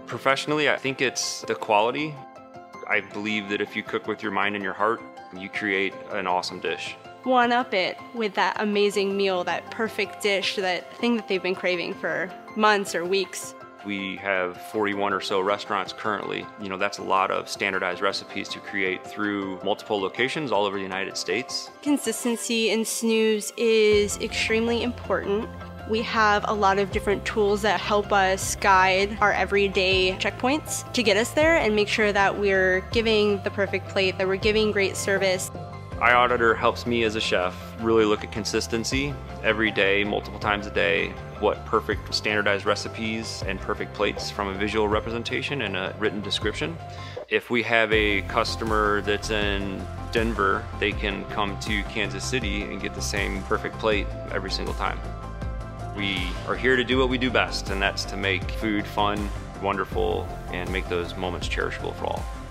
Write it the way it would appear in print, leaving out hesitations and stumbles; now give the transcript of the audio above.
Professionally, I think it's the quality. I believe that if you cook with your mind and your heart, you create an awesome dish. One up it with that amazing meal, that perfect dish, that thing that they've been craving for months or weeks. We have 41 or so restaurants currently. That's a lot of standardized recipes to create through multiple locations all over the United States. Consistency in Snooze is extremely important. We have a lot of different tools that help us guide our everyday checkpoints to get us there and make sure that we're giving the perfect plate, that we're giving great service. iAuditor helps me as a chef really look at consistency every day, multiple times a day, what perfect standardized recipes and perfect plates from a visual representation and a written description. If we have a customer that's in Denver, they can come to Kansas City and get the same perfect plate every single time. We are here to do what we do best, and that's to make food fun, wonderful, and make those moments cherishable for all.